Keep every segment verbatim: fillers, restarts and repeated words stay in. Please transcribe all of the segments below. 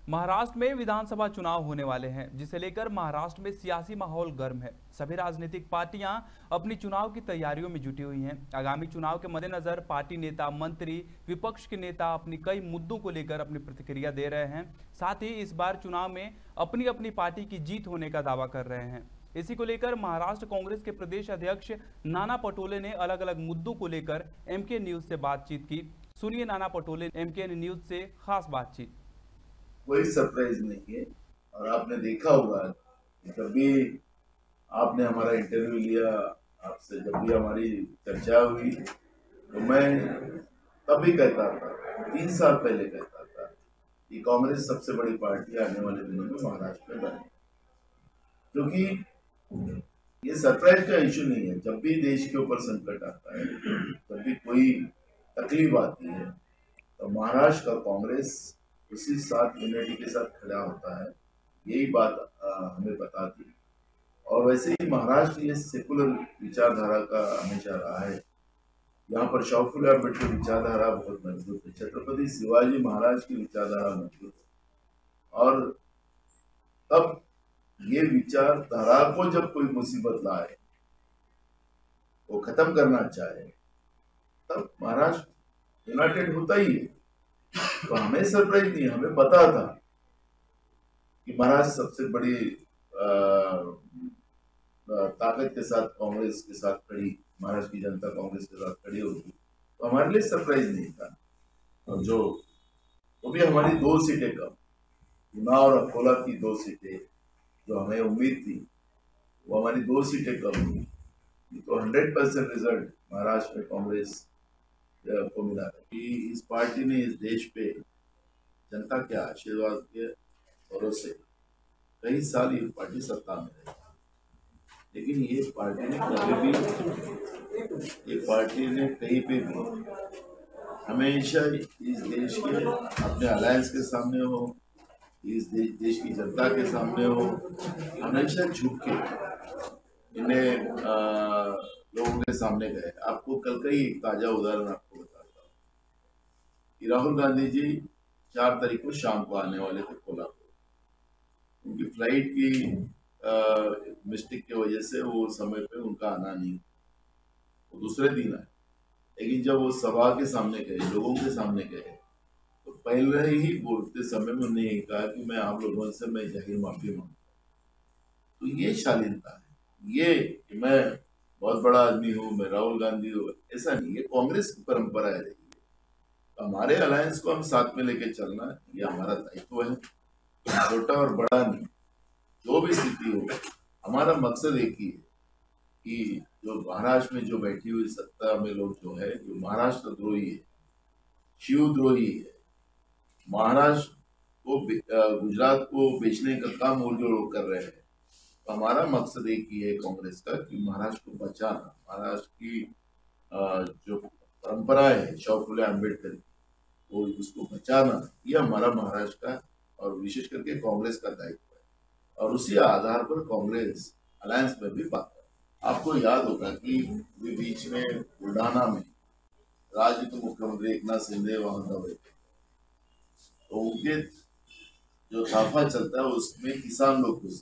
महाराष्ट्र में विधानसभा चुनाव होने वाले हैं, जिसे लेकर महाराष्ट्र में सियासी माहौल गर्म है। सभी राजनीतिक पार्टियां अपनी चुनाव की तैयारियों में जुटी हुई हैं। आगामी चुनाव के मद्देनजर पार्टी नेता, मंत्री, विपक्ष के नेता अपनी कई मुद्दों को लेकर अपनी प्रतिक्रिया दे रहे हैं। साथ ही इस बार चुनाव में अपनी अपनी पार्टी की जीत होने का दावा कर रहे हैं। इसी को लेकर महाराष्ट्र कांग्रेस के प्रदेश अध्यक्ष नाना पटोले ने अलग अलग मुद्दों को लेकर एमके न्यूज से बातचीत की। सुनिए नाना पटोले एमके न्यूज से खास बातचीत। कोई सरप्राइज नहीं है और आपने देखा होगा जब भी आपने हमारा इंटरव्यू लिया, आपसे जब भी हमारी चर्चा हुई, तो मैं तभी कहता था, तीन साल पहले कहता था कि कांग्रेस सबसे बड़ी पार्टी आने वाले दिनों में महाराष्ट्र में बने, क्योंकि ये सरप्राइज का इश्यू नहीं है। जब भी देश के ऊपर संकट आता है, जब भी कोई तकलीफ आती है, तो महाराष्ट्र का कांग्रेस उसी साथ यूनिटी के साथ खड़ा होता है। यही बात आ, हमें बताती। और वैसे ही महाराष्ट्र ये सेकुलर विचारधारा का हमेशा रहा है। यहाँ पर शाहू फुले आंबेडकर की विचारधारा बहुत मजबूत है, छत्रपति शिवाजी महाराज की विचारधारा मजबूत है। और तब ये विचारधारा को जब कोई मुसीबत लाए, वो खत्म करना चाहे, तब महाराष्ट्र यूनाइटेड होता ही है। तो हमें सरप्राइज नहीं, हमें पता था कि महाराष्ट्र सबसे बड़ी ताकत के साथ कांग्रेस के साथ खड़ी, महाराष्ट्र की जनता कांग्रेस के साथ खड़ी होगी, तो हमारे लिए सरप्राइज नहीं था। और जो वो भी हमारी दो सीटें कम, उन्नाव और अकोला की दो सीटें जो हमें उम्मीद थी, वो हमारी दो सीटें कम हुई। तो हंड्रेड परसेंट रिजल्ट महाराष्ट्र में कांग्रेस को मिला है कि इस पार्टी ने इस देश पे जनता के आशीर्वाद के भरोसे कई साल ये पार्टी सत्ता में रही, लेकिन ये पार्टी ने कभी भी ये पार्टी ने कहीं पे भी हमेशा इस देश के अपने अलायंस के सामने हो, इस देश, देश की जनता के सामने हो, हमेशा झुक के इन्हें लोगों के सामने गए। आपको कल का ही एक ताजा उदाहरण आपको बताता हूँ कि राहुल गांधी जी चार तारीख को शाम को आने वाले थे कोल्हापुर। उनकी फ्लाइट की मिस्टेक की वजह से वो समय पे उनका आना नहीं, वो दूसरे दिन आए। लेकिन जब वो सभा के सामने गए, लोगों के सामने गए, तो पहले ही बोलते समय में उन्होंने ये कहा कि मैं आप लोगों से मैं जाहिर माफी मांगता हूँ। तो ये शालीनता है, ये कि मैं बहुत बड़ा आदमी हूँ, मैं राहुल गांधी हूँ, ऐसा नहीं। ये कांग्रेस की परंपरा है रही है। तो हमारे अलायंस को हम साथ में लेके चलना, ये हमारा दायित्व है। छोटा और बड़ा नहीं, जो भी स्थिति हो, हमारा मकसद एक ही है कि जो महाराष्ट्र में जो बैठी हुई सत्ता में लोग जो है, जो महाराष्ट्र द्रोही है, शिव द्रोही है, महाराष्ट्र को गुजरात को बेचने का काम वो जो लोग कर रहे हैं, हमारा मकसद एक ही है कांग्रेस का कि महाराष्ट्र को बचाना, महाराष्ट्र की जो परंपरा है शाहू फुले आंबेडकर की, वो उसको बचाना, ये हमारा महाराष्ट्र का और विशेष करके कांग्रेस का दायित्व है। और उसी आधार पर कांग्रेस अलायंस में भी बात है। आपको याद होगा कि बीच में बुल्ढाना में राज्य के मुख्यमंत्री एक नाथ शिंदे वहां गए थे, तो उनके जो ताफा चलता है उसमें किसान लोग घुस,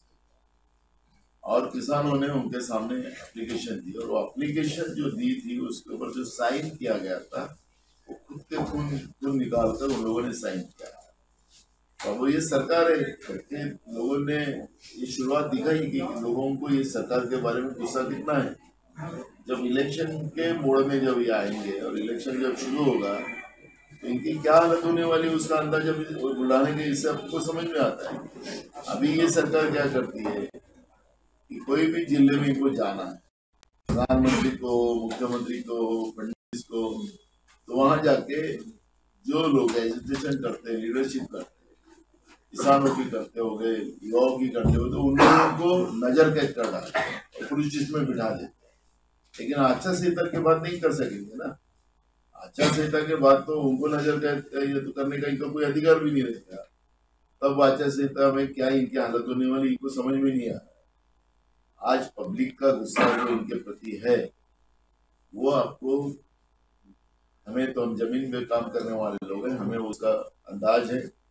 और किसानों ने उनके सामने एप्लीकेशन दी, और वो एप्लीकेशन जो दी थी उसके ऊपर जो साइन किया गया था, वो खुद के खून खून निकालकर उन लोगों ने साइन किया। और वो ये सरकार है करके लोगों ने ये शुरुआत दिखाई कि लोगों को ये सरकार के बारे में गुस्सा कितना है। जब इलेक्शन के मोड़ में जब ये आएंगे और इलेक्शन जब शुरू होगा, तो इनकी क्या हालत होने वाली है उसका अंदाजा बुलाने के इससे आपको समझ में आता है। अभी ये सरकार क्या करती है कि कोई भी जिले में इनको जाना है, प्रधानमंत्री को, मुख्यमंत्री को, फडणवीस को, तो वहां जाके जो लोग एजुकेशन करते हैं, लीडरशिप करते हैं, किसानों की करते हो गए, युवाओं की करते हो, तो उन लोगों को नजर कैद कर डालते हैं और पुलिस स्टेशन में बिठा देते हैं। लेकिन आचार संहिता के बाद नहीं कर सकेंगे ना। आचार संहिता के बाद तो उनको नजर कैद तो करने का इनका कोई अधिकार भी नहीं रहेगा। तब आचार संहिता में क्या इनकी हालत होने वाली, इनको समझ में नहीं आ रहा। आज पब्लिक का गुस्सा जो इनके प्रति है, वो आपको, हमें तो हम जमीन पे काम करने वाले लोग हैं, हमें उसका अंदाज है।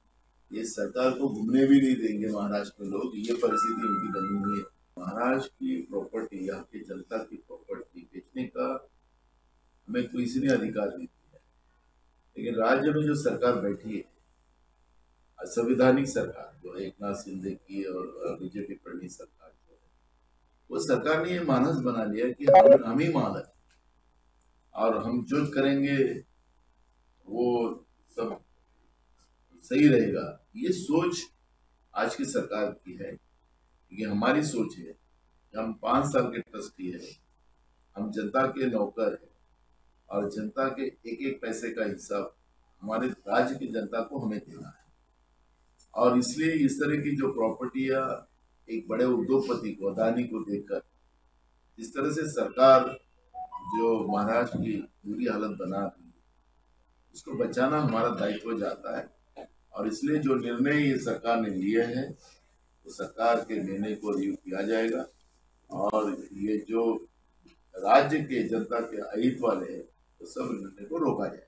ये सरकार को घूमने भी नहीं देंगे महाराष्ट्र में लोग, ये परिस्थिति उनकी बनी हुई है। महाराष्ट्र की प्रॉपर्टी, यहाँ की जनता की प्रॉपर्टी बेचने का हमें किसी ने अधिकार नहीं दिया है। लेकिन राज्य में जो सरकार बैठी है, असंवैधानिक सरकार जो है, एक नाथ शिंदे की और बीजेपी प्रणीत सरकार जो है, वो सरकार ने ये मानस बना लिया कि हम हम ही मालक और हम जो करेंगे वो सब सही रहेगा। ये सोच आज की सरकार की है। ये हमारी सोच है कि हम पांच साल के ट्रस्टी है, हम जनता के नौकर है और जनता के एक एक पैसे का हिसाब हमारे राज्य की जनता को हमें देना है। और इसलिए इस तरह की जो प्रॉपर्टियां एक बड़े उद्योगपति को, अदानी को देकर इस तरह से सरकार जो महाराष्ट्र की बुरी हालत बना रही है, उसको बचाना हमारा दायित्व जाता है। और इसलिए जो निर्णय ये सरकार ने लिए हैं, तो सरकार के निर्णय को रिव्यू किया जाएगा और ये जो राज्य के जनता के अहित वाले हैं, तो सब निर्णय को रोका जाएगा।